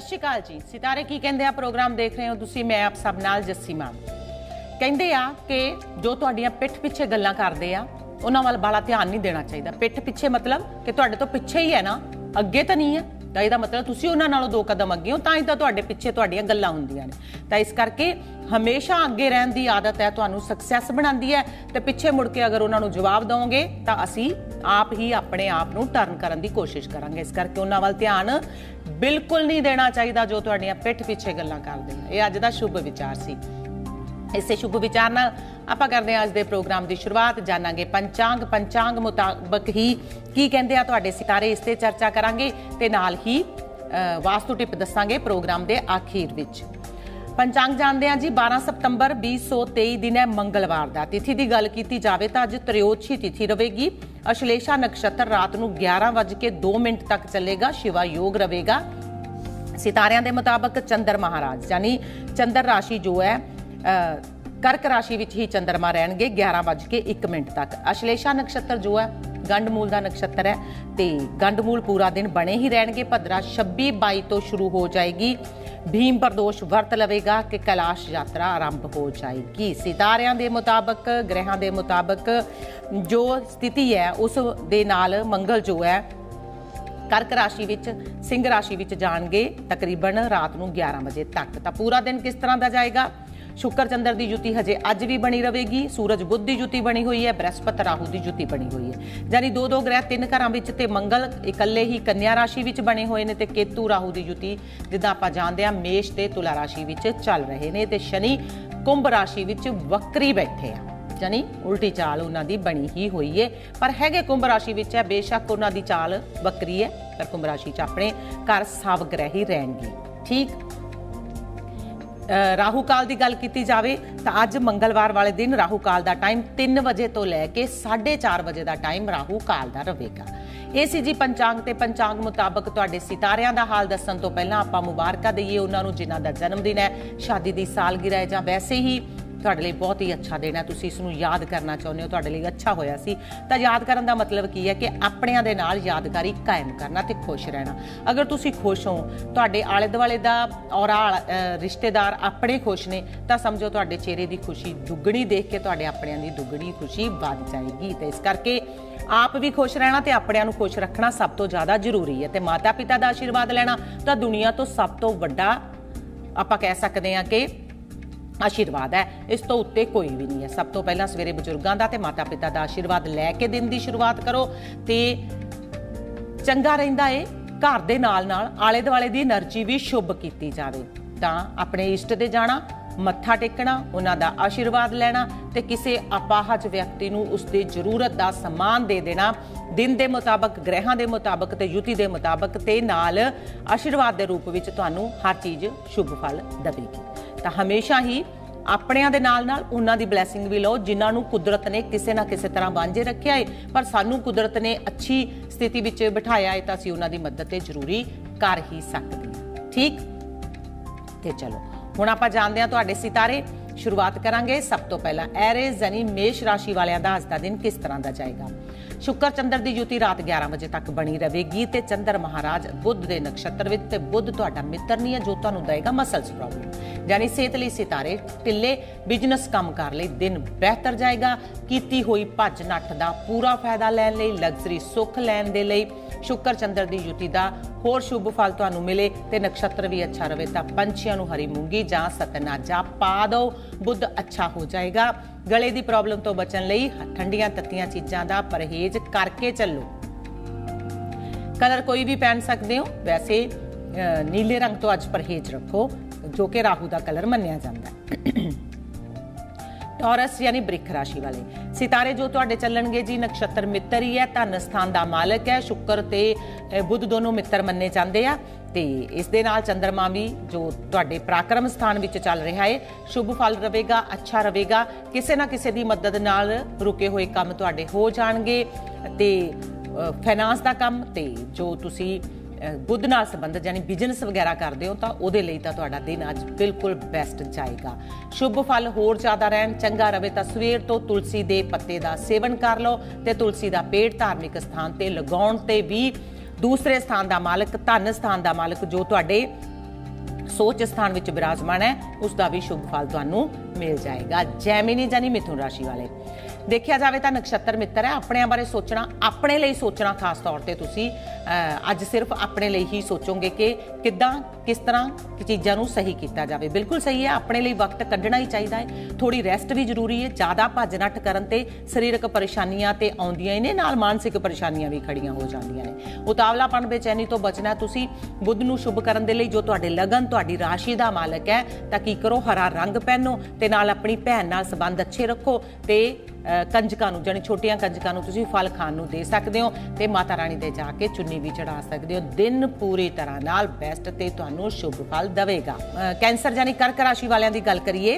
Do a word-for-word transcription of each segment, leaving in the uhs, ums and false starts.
श्री अकाल जी। सितारे की कहते हैं प्रोग्राम देख रहे हो तुसी, मैं आप सब नाल जस्सी मान। कहते आ कि जो तुहाडियां पिठ पिछे गल्लां करदे आ उन्हां वाल बाला ध्यान नहीं देना चाहिए। पिठ पिछे मतलब कि तुहाडे तो पिछे ही है ना, अगे तो नहीं है। तो इसका मतलब तुसी उन्हां नालों दो कदम अगे हो, तां ही तां तुहाडे पिछे तुहाडियां गल्लां हुंदियां ने। तां इस करके हमेशा अगे रहन दी आदत है तुहानूं सक्सैस बनांदी है। ते पिछे मुड़ के अगर उन्हां नूं जवाब दोगे तां असीं आप ही अपने आप नूं टर्न करन दी कोशिश करांगे। इस करके उन्हां वाल ध्यान बिल्कुल नहीं देना चाहिए जो तुहाडियां पिठ पिछे गल्लां करदे ने। इह अज दा शुभ विचार सी। इसे शुभ विचार नाल आपां करदे हां अज दे प्रोग्राम की शुरुआत। जानांगे पंचांग, पंचांग मुताबक ही की कहंदे आ तुहाडे सितारे, इस ते चर्चा करांगे ते नाल ही वास्तु टिप दसांगे प्रोग्राम के आखिर विच। पंचांग जानते हैं जी, बारह सितंबर भी सौ तेई दिन है मंगलवार का। तिथि की गल की जाए तो अज त्रयोदशी तिथि रहेगी। अश्लेषा नक्षत्र रात को ग्यारह बज के दो मिनट तक चलेगा। शिवा योग रहेगा। सितारियां के मुताबक चंद्र महाराज यानी चंद्र राशि जो है कर्क राशि विच ही चंद्रमा रहणगे ग्यारह बज के एक मिनट तक। अश्लेषा नक्षत्र जो है गंडमूल का नक्षत्र है, तो गंडमूल पूरा दिन बने ही रहणगे। भद्रा छब्बी बाई तो शुरू हो जाएगी। भीम प्रदोष वर्त लवेगा कि कैलाश यात्रा आरंभ हो जाएगी। सितारियां दे मुताबक, ग्रहां दे मुताबक जो स्थिति है उस दे नाल मंगल जो है कर्क राशि विच सिंह राशि विच जाणगे तकरीबन रात नूं ग्यारह बजे तक। तो पूरा दिन किस तरह का जाएगा? शुक्र चंद्र की जुति हजे अज भी बनी रहेगी। सूरज बुध की जुति बनी हुई है। बृहस्पति राहु की जुति बनी हुई है। यानी दो दो ग्रह तीन घरां विच ते मंगल इकल्ले ही कन्या राशि विच बने हुए ने ते केतु राहु की जुति जिद्दां आपां जाणदे हां मेष ते तुला राशि विच चल रहे ने ते शनि कुंभ राशि विच वक्री बैठे आ, यानी उल्टी चाल उन्हां दी बनी ही हुई है। पर हैगे कुंभ राशि विच है, बेशक उन्हां दी चाल वक्री है पर कुंभ राशि च अपने घर सब ग्रह ही रहणगे। ठीक। राहु काल की गल की जाए तो अज मंगलवार वाले दिन राहु काल का टाइम तीन बजे तो लैके साढ़े चार बजे का टाइम राहु काल का रहेगा। ये सी जी पंचांग। ते पंचांग मुताबक तुहाडे सितारियां का हाल दसन तो पहला आपां मुबारक दईए उन्होंने जिन्हां दा जन्मदिन है, शादी की सालगिरह है, जां वैसे ही तुहाडे लई बहुत ही अच्छा दिन है, तुसीं इसनूं याद करना चाहुंदे हो, तुहाडे लई अच्छा होया सी। तां याद करन दा मतलब की है कि अपणियां दे नाल यादगारी कायम करना ते खुश रहना। अगर तुसीं खुश हो, तुहाडे आले दुआले दा और रिश्तेदार अपने खुश ने तां समझो तुहाडे चेहरे की खुशी दुगणी देख के तुहाडे अपणियां दी दुगणी खुशी वध जाएगी। ते इस करके आप भी खुश रहना ते अपणियां नूं खुश रखना सब तो ज़्यादा जरूरी है। ते माता पिता का आशीर्वाद लेना तां दुनिया तो सब तो वड्डा आपां कह सकदे हां कि आशीर्वाद है। इस तो उत्ते कोई भी नहीं है। सब तो पहला सवेरे बजुर्गों का ते माता पिता का आशीर्वाद लैके दिन की शुरुआत करो तो चंगा रहिंदा है। घर दे नाल नाल आले दुआले दी एनर्जी भी शुभ की जाए। तां अपने इष्ट दे जाना, मत्था टेकना, उन्हां दा आशीर्वाद लेना ते किसी अपाहज व्यक्ति नूं उसकी जरूरत का समान दे देना। दिन के मुताबक, ग्रहां के मुताबक ते युति के मुताबक ते नाल आशीर्वाद के रूप में तुहानूं हर चीज़ शुभ फल देवेगी। तो हमेशा ही अपणियां दे नाल नाल उन्हां दी ब्लैसिंग भी लो जिन्हां नूं कुदरत ने किसी ना किसी तरह वांझे रखिया है, पर सानूं कुदरत ने अच्छी स्थिति विच बिठाया है तो असीं उन्हां दी मदद ते जरूरी कर ही सकदे हां। ठीक। ते चलो हुण आपां जाणदे हां तुहाडे सितारे। शुरुआत करांगे सब तो पहला एरीज़ यानी मेष राशि वालियां दा अज दा दिन किस तरह का जाएगा। शुक्र चंद्र की जुति रात ग्यारह बजे तक बनी रहेगी ते चंद्र महाराज बुध के नक्षत्र विच ते बुध तुहाडा मित्र नहीं है जो तुहानूं देगा मसल्स प्रॉब्लम यानी सेहत लई सितारे ढिले। बिजनेस काम कर लई दिन बेहतर जाएगा। कीती हुई भज नठ का पूरा फायदा लैण लई, लग्जरी सुख लैण दे लई शुक्र चंद्र की जुति का होर शुभ फल तुहानूं मिले ते नक्षत्र भी अच्छा रहे तो पंछियां नूं हरी मूंगी जां सतनाजा पा दो, बुध अच्छा हो जाएगा। गले की प्रॉब्लम तो बचन लई ठंडियां तत्तियां चीज़ां दा परहेज करके चलो। कलर कोई भी पहन सकते हो, वैसे नीले रंग तो अज परहेज रखो जो कि राहु का कलर मन्निया जाता है। टॉरस यानी वृख राशि वाले सितारे जो तुहाडे चलणगे जी नक्षत्र मित्र ही है, धन स्थान का मालक है। शुक्र ते बुध दोनों मित्र मन्ने जाते हैं ते इस दे नाल चंद्रमा भी जो तुहाडे पराक्रम स्थान विच चल रहा है शुभ फल रहेगा, अच्छा रहेगा। किसी ना किसी की मदद नाल रुके हुए काम तुहाडे हो जाणगे ते फाइनांस का काम ते जो तुसी बुध नाल संबंधित यानी बिजनेस वगैरह करते हो तो उहदे लई तां तुहाडा दिन अज बिल्कुल बेस्ट जाएगा। शुभ फल होर ज़्यादा रहन चंगा रहे तो सवेर तो तुलसी के पत्ते का सेवन कर लो ते तुलसी का पेड़ धार्मिक स्थान ते लगाउण ते भी दूसरे स्थान का मालक धन स्थान का मालक जो तुहाडे सोच स्थान विच विराजमान है, उसका भी शुभ फल तुहानू मिल जाएगा। जैमिनी जानी मिथुन राशि वाले, देखिया जाए तो नक्षत्र मित्र है, अपने बारे सोचना, अपने लिए सोचना, खास तौर पर तुसी अज सिर्फ अपने लिए ही सोचोगे कि किद्दां किस तरह चीज़ों को सही किया जाए। बिल्कुल सही है, अपने लिए वक्त कढ़ना ही चाहिए है, थोड़ी रेस्ट भी जरूरी है। ज़्यादा भज नठ करन ते शरीरक परेशानियां ते आउंदियां ने, नाल मानसिक परेशानियां भी खड़ियां हो जांदियां ने। उतावलापन बेचैनी तो बचना तुसी बुध नूं शुभ करन दे लई जो तुहाडे लगन तुहाडी राशि दा मालक है, तां की करो हरा रंग पहनो ते नाल अपनी भैन नाल संबंध अच्छे रखो ते कंजकां नूं जानी छोटियां कंजकां नूं तुसीं फल खाण नूं दे सकदे हो ते माता रानी दे जाके चुन्नी भी चढ़ा सकदे हो। दिन पूरी तरह नाल बेस्ट ते तुहानूं शुभ फल देवेगा। कैंसर जानी कर्क राशि वालियां दी गल करिए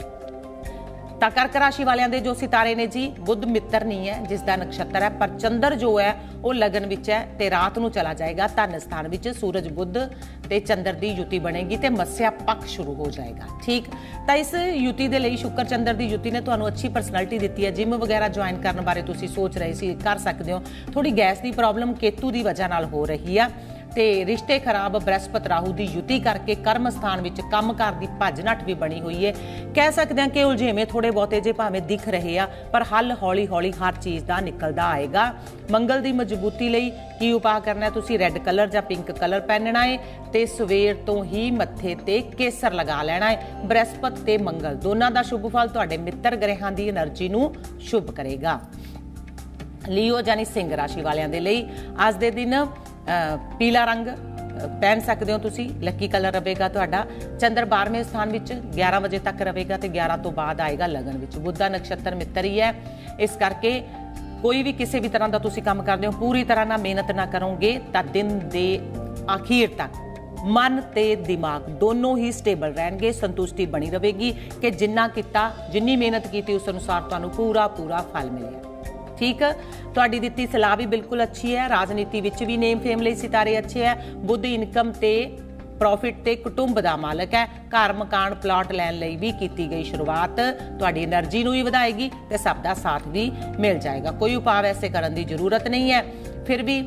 ਤਾਂ कर्क राशि वालियां दे जो सितारे ने जी, बुध मित्र नहीं है जिसका नक्षत्र है, पर चंद्र जो है वो लगन विच है ते रात नूं चला जाएगा धन स्थान विच। सूरज बुध ते चंद्र दी युति बनेगी ते मस्या पक्ष शुरू हो जाएगा। ठीक, तो इस युति दे लई शुक्र चंद्र दी युति ने तुहानूं अच्छी परसनैलिटी दित्ती है। जिम वगैरह ज्वाइन करने बारे तुसीं सोच रहे सी, कर सकते हो। थोड़ी गैस की प्रॉब्लम केतू की वजह नाल हो रही है ते रिश्ते खराब बृहस्पति राहु की युति करके कर्म स्थान विच कामकार की भज नठ भी बनी हुई है। कह सकते हैं कि उलझेवें थोड़े बहुते जे भावें दिख रहे आ, पर हल हौली हौली हर चीज़ का निकलता आएगा। मंगल की मजबूती लई की उपाय करना है, तुसीं रैड कलर या पिंक कलर पहनना है ते सवेर तो ही मत्थे ते केसर लगा लेना है। बृहस्पति ते मंगल दोनों का शुभ फल तुहाडे मित्र ग्रहां की एनर्जी नूं शुभ करेगा। लीओ जानी सिंह राशि वालियां दे लई अज दे दिन पीला रंग पहन सकते हो तुसी, लकी कलर रहेगा तुहाडा। चंद्र बारहवें स्थान विच ग्यारह बजे तक रहेगा ते ग्यारह तो बाद आएगा लगन विच। बुध दा नक्षत्र मित्र ही है, इस करके कोई भी किसी भी तरह का तुसी काम करते हो पूरी तरह ना मेहनत ना करोगे तो दिन दे आखिर तक मन ते दिमाग दोनों ही स्टेबल रहेंगे, संतुष्टि बनी रहेगी कि जिन्ना किता जिन्नी मेहनत की उस अनुसार तुहानूं पूरा पूरा फल मिले। ठीक, तुहाडी दित्ती सलाह भी बिल्कुल अच्छी है। राजनीति विच भी नेम फेम लई सितारे अच्छे है। बुध इनकम ते प्रॉफिट ते कुटुंब दा मालक है। घर मकान प्लॉट लैण लई भी कीती गई शुरुआत तुहाडी एनर्जी नूं ही वधाएगी ते सब दा साथ भी मिल जाएगा। कोई उपाय वैसे करन दी जरूरत नहीं है, फिर भी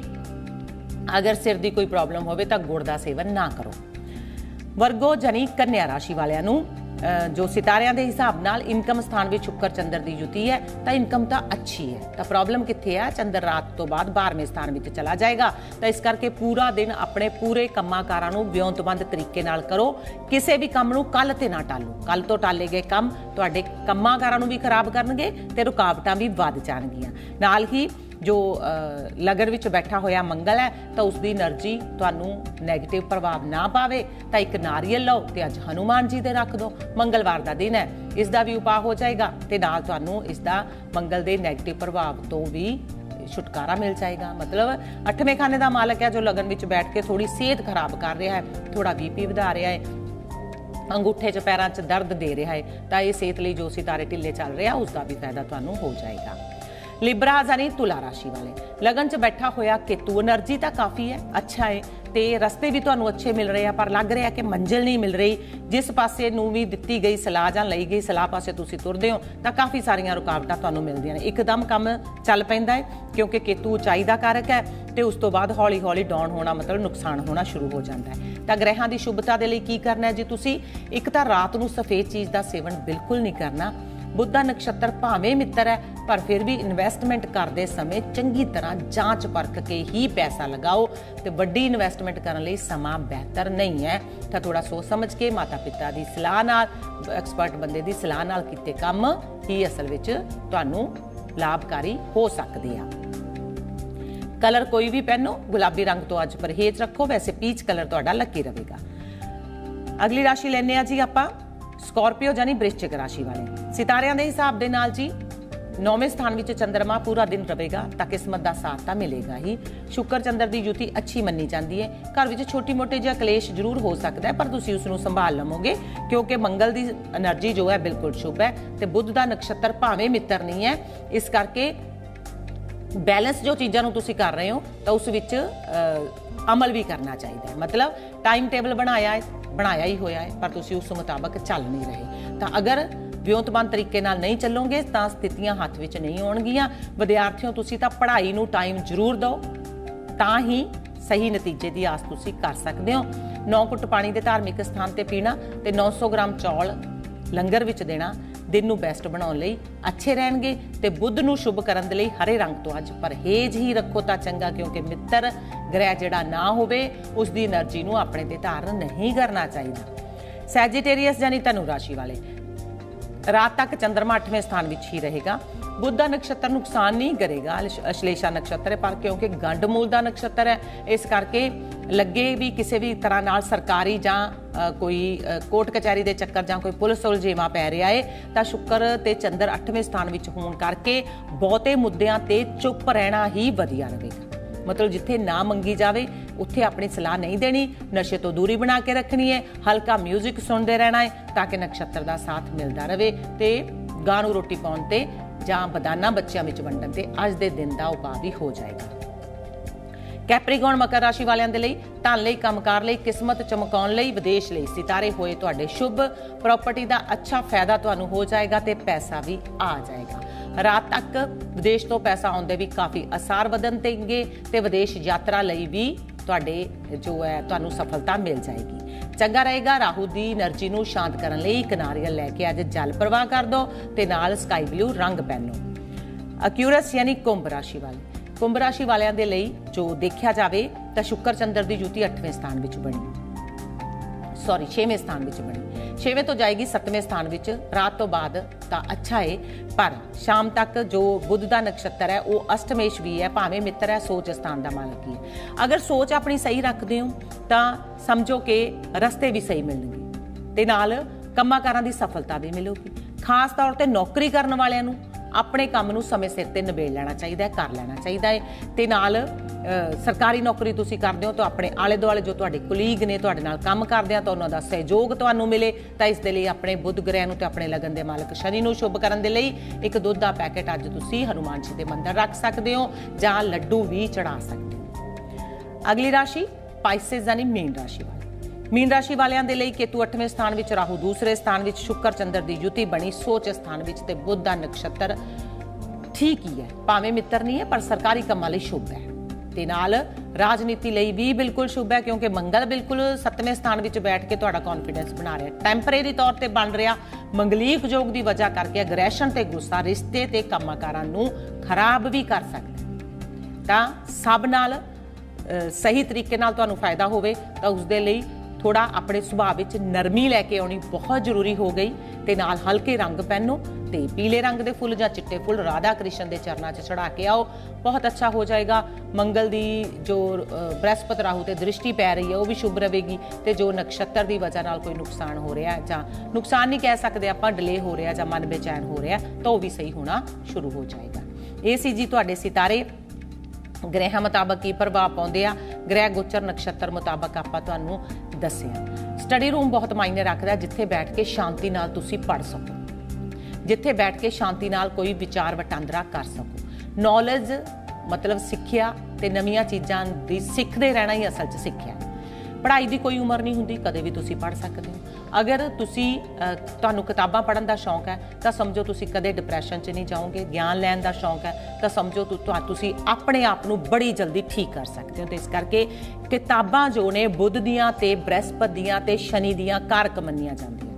अगर सिर दी कोई प्रॉब्लम होवे तां गुड़ दा सेवन ना करो। वर्गो जानी कन्या राशि वालियां नूं जो सितारियां के हिसाब नाल इनकम स्थान में शुक्र चंद्र की युति है तो इनकम तो अच्छी है। तो प्रॉब्लम कित्थे है, चंद्र रात तो बाद बारहवें स्थान में चला जाएगा। तो इस करके पूरा दिन अपने पूरे कामाकारां नूं विਉਂਤਬੰਦ तरीके नाल करो। किसी भी काम नूं कल ते ना टालो, कल तो टाले गए काम तुहाडे कामाकारां नूं भी खराब करनगे ते रुकावटां भी वध जाणगीਆਂ। नाल ही जो लगन विच बैठा होया मंगल है तो उसकी एनर्जी तुहानूं नैगेटिव प्रभाव ना पावे तो एक नारियल लो ते अज हनुमान जी दे रख दो। मंगलवार का दिन है, इसका भी उपाय हो जाएगा ते नाल तुहानूं इसका मंगल के नैगेटिव प्रभाव तो भी छुटकारा मिल जाएगा। मतलब अठवें खाने का मालक है जो लगन विच बैठ के थोड़ी सेहत खराब कर रहा है, थोड़ा बी पी वधा रहा है, अंगूठे च पैरों च दर्द दे रहा है, तो ये सेहत लिए जो सितारे ढिले चल रहे हैं उसका भी फायदा तुहानूं हो जाएगा। लिब्रा यानी तुला राशि वाले लगन च बैठा होया केतु, एनर्जी तो काफ़ी है, अच्छा है तो रस्ते भी तुहानूं अच्छे मिल रहे हैं, पर लग रहा है कि मंजिल नहीं मिल रही। जिस पासे नूं भी दित्ती गई सलाह जां लई गई सलाह पासे तुसीं तुरदे हो तो काफ़ी सारियां रुकावटां तुहानूं मिलदियां ने। एकदम काम चल पैंदा है क्योंकि केतु उचाई का कारक है तो उस तो बाद हौली हौली डाउन होना मतलब नुकसान होना शुरू हो जाता है। तो ग्रहां की शुभता के लिए की करना है जी, तुसीं एक तो रात नूं सफ़ेद चीज़ का सेवन बिल्कुल नहीं करना। बुध दा नक्षत्र भावें मित्र है पर फिर भी इन्वेस्टमेंट करते समय चंगी तरह जांच परख के ही पैसा लगाओ। तो वड्डी इन्वेस्टमेंट करने लई समा बेहतर नहीं है, तो थोड़ा सोच समझ के माता पिता की सलाह नाल, एक्सपर्ट बंदे की सलाह नाल कीते काम ही असल विच तुहानूं लाभकारी हो सकदे आ। कलर कोई भी पहनो, गुलाबी रंग तो अज परहेज रखो, वैसे पीच कलर तुहाडा लकी रहेगा। अगली राशि लैने आ जी आपां स्कॉर्पियो यानी वृश्चिक राशि वाले सितारियां दे हिसाब दे नाल जी नौवें स्थान विच चंद्रमा पूरा दिन रहेगा तो किस्मत का साथ तो मिलेगा ही। शुक्र चंद्र की युति अच्छी मनी जाती है। घर विच छोटी मोटी जिहा कलेश जरूर हो सकता है पर तुसीं उसनूं संभाल लवोगे क्योंकि मंगल की एनर्जी जो है बिल्कुल शुभ है। तो बुध का नक्षत्र भावें मित्र नहीं है, इस करके बैलेंस जो चीज़ों तुसीं कर रहे हो तो उस विच अमल भी करना चाहिए। मतलब टाइम टेबल बनाया है बनाया ही होया है पर तुसीं उस मुताबक चल नहीं रहे। तो अगर विਉਂਤਬੰਦ तरीके नाल नहीं चलोगे तो स्थितियां हाथ विच नहीं आउणगीਆਂ। विद्यार्थियों तुसीं तां पढ़ाई नूं टाइम जरूर दो तां ही सही नतीजे की आस तुसीं कर सकते हो। नौ घुट पानी के धार्मिक स्थान ते पीना ते नौ सौ ग्राम चौल लंगर विच देना दिन नूं बेस्ट बनाउण लई अच्छे रहणगे। ते बुध नूं शुभ करन दे लई हरे रंग तो अज परहेज ही रखो तां चंगा, क्योंकि मित्र ग्रह जिहड़ा ना होवे उसदी एनर्जी नूं अपने ते धारण नहीं करना चाहिए। सैजिटेरियस यानी धनु राशि वाले, रात तक चंद्रमा अठवें स्थान विच ही रहेगा। बुध का नक्षत्र नुकसान नहीं करेगा, अश्लेषा नक्षत्र है, पर क्योंकि गंडमूल का नक्षत्र है इस करके लगे भी किसी भी तरह नाल सरकारी जां कोई कोर्ट कचहरी के चक्कर जां कोई पुलिस उलझेवा पै रहा है तो शुक्र ते चंद्र अठवें स्थान विच होण करके बहुते मुद्दिआं ते चुप रहना ही वधिया रहेगा। मतलब जिथे ना मंगी जाए उत्थे अपनी सलाह नहीं देनी, नशे तो दूरी बना के रखनी है, हल्का म्यूजिक सुनते रहना है ताकि नक्षत्र का साथ मिलता रहे। तो गां नूं रोटी पाउण ते जां बदाना बच्चों में वंडन ते अज दे दिन का उपाय भी हो जाएगा। कैप्रीकॉन मकर राशि वालियां दे लई धन लई कामकार लई किस्मत चमकाउण लई विदेश लई सितारे होए तुहाडे शुभ। प्रॉपर्टी का अच्छा फायदा तुहानूं हो जाएगा ते पैसा भी आ जाएगा। रात तक विदेश तो पैसा आउंदे भी काफ़ी आसार वधन देंगे ते विदेश यात्रा लई भी तुहाडे जो है तुहानूं सफलता मिल जाएगी। चंगा रहेगा। राहु की एनर्जी नूं शांत करन लई एक नारियल लैके अज जल प्रवाह कर दो ते नाल स्काई ब्लू रंग पहनो। अक्यूरस यानी कुंभ राशि वाले, कुंभ राशि वालियां दे लई जो देखा जाए तो शुक्र चंद्र की युति अठवें स्थान विच बनी, सॉरी छेवें स्थान विच बनी, छेवें तो जाएगी सतवें स्थान विच। रात तो बाद तो अच्छा है, पर शाम तक जो बुध का नक्षत्र है वो अष्टमेश भी है, भावें मित्र है, सोच स्थान का मालक ही है। अगर सोच अपनी सही रखते हो तो समझो कि रस्ते भी सही मिलणगे ते नाल कंमां कारां दी सफलता भी मिलेगी। खास तौर पर नौकरी करने वालियां नूं अपने काम नूं समय सिर ते निबेड़ लेना चाहिए है, कर लेना चाहिए है। ते नाल सरकारी नौकरी तुसीं करदे हो तो अपने आले दुआले जो तुहाडे कुलीग ने तुहाडे नाल काम करदे आ तो उन्हां दा सहयोग तुहानूं मिले, तां इस दे लई अपने बुध ग्रह नूं ते अपने लगन दे मालक शनि नूं शुभ करन दे लई एक दुध दा पैकेट अज तुसीं हनुमान जी दे मंदिर रख सकदे हो जां लड्डू भी चढ़ा सकदे हो। अगली राशि पाइसेस यानी मीन राशि वाले, मीन राशि वालियां दे लई केतु अठवें स्थान विच, राहु दूसरे स्थान विच, शुक्र चंद्र की युति बनी सोच स्थान विच ते बुध दा नक्षत्र ठीक ही है, भावें मित्र नहीं है पर सरकारी कामां लई शुभ है। ते नाल राजनीति लई भी बिल्कुल शुभ है, क्योंकि मंगल बिल्कुल सतवें स्थान विच बैठ के तुहाडा कॉन्फिडेंस बना रहा है, टैंपरेरी तौर पर बन रहा। मंगलीक योग की वजह करके अग्रैशन ते गुस्सा रिश्ते ते कामां कारां नूं खराब भी कर सकदा। तां सब नाल सही तरीके नाल तुहानूं फायदा होवे तां उस दे लई थोड़ा अपने सुभाव विच नरमी लैके आउणी बहुत जरूरी हो गई। ते नाल हल्के रंग पहनो ते पीले रंग के फुल या चिट्टे फुल राधा कृष्ण के चरणों च चढ़ा के आओ, बहुत अच्छा हो जाएगा। मंगल की जो बृहस्पति राहु ते दृष्टि पै रही है वो भी शुभ रहेगी। तो जो नक्षत्र की वजह नाल कोई नुकसान हो रहा है, जां नुकसान नहीं कह सकते आपां, डिले हो रहा जां मन बेचैन हो रहा तो वो भी सही होना शुरू हो जाएगा। ये सी जी तुहाडे सितारे ग्रह मुताबक की प्रभाव पाउंदे आ, ग्रह गोचर नक्षत्र मुताबक आपां तुहानूं दस्सिआ। स्टडी रूम बहुत मायने रखदा, जिथे बैठ के शांति नाल तुसीं पढ़ सको, जिथे बैठ के शांति नाल कोई विचार वटांदरा कर सको। नॉलेज मतलब सिक्ख्या ते नवीआं चीज़ां दी सिੱਖਦੇ रहना ही असल च सिक्ख्या। पढ़ाई की कोई उम्र नहीं हुंदी, कदे भी तुसीं पढ़ सकते हो। अगर तुसीं तुहानूं किताबां पढ़न का शौक है तो समझो तुसीं कदे डिप्रैशन च नहीं जाओगे। ज्ञान लैण का शौक है तो समझो तुसीं अपने आप नूं बड़ी जल्दी ठीक कर सकते हो। तो इस करके किताबां जो ने बुध दियां ते बृहस्पति दियां ते शनि दियां कारक मन्नियां जांदियां।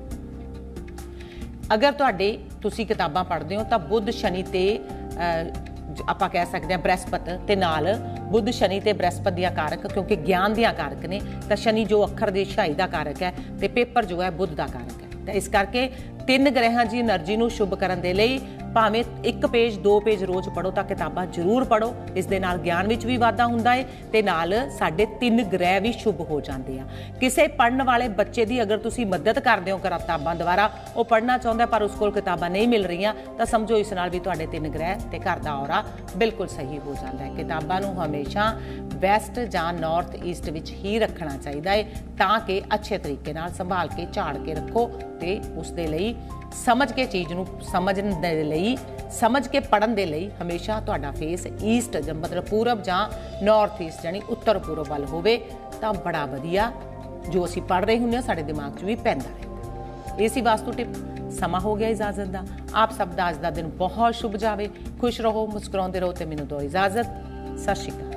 अगर तुहाडे तुसीं किताबां पढ़दे हो तो बुध शनि ते ਆਪਾਂ कह सकते हैं बृहस्पति ते नाल बुध शनि ते बृहस्पति दियां कारक, क्योंकि ज्ञान दियां कारक ने, तो शनि जो अखर दी छाई का कारक है तो पेपर जो है बुध का कारक है। तो इस करके तीन ग्रहां की एनर्जी नूं शुभ करन दे लई भावें एक पेज दो पेज रोज़ पढ़ो तो किताबां जरूर पढ़ो। इस दे नाल ज्ञान विच भी वाधा हुंदा है ते नाल साडे तीन ग्रह भी शुभ हो जाते हैं। किसी पढ़न वाले बच्चे की अगर तुसीं मदद करदे हो किताबां द्वारा, वो पढ़ना चाहुंदा पर उस कोल किताबां नहीं मिल रही, तो समझो इस नाल भी तुहाडे तीन ग्रह ते घर दा औरा बिल्कुल सही हो जाता है। किताबां नूं हमेशा वैसट जां नॉर्थ ईस्ट विच ही रखना चाहिए है, ताकि अच्छे तरीके नाल संभाल के झाड़ के रखो। तो उस दे लई समझ के चीज़ नूं समझण दे लई, समझ के पढ़न दे लई हमेशा तुहाडा फेस ईस्ट मतलब पूरब जां नॉर्थ ईस्ट यानी उत्तर पूरब वाल होवे तां बड़ा वधिया जो असीं पढ़ रहे हुंदे साडे दिमाग 'च भी पैंदा रहे। इसी वास्तु टिप। समा हो गया इजाजत दा। आप सब दा अज दा दिन बहुत शुभ जावे। खुश रहो, मुस्कुराउंदे रहो ते मैनूं दो इजाजत। सत श्री अकाल।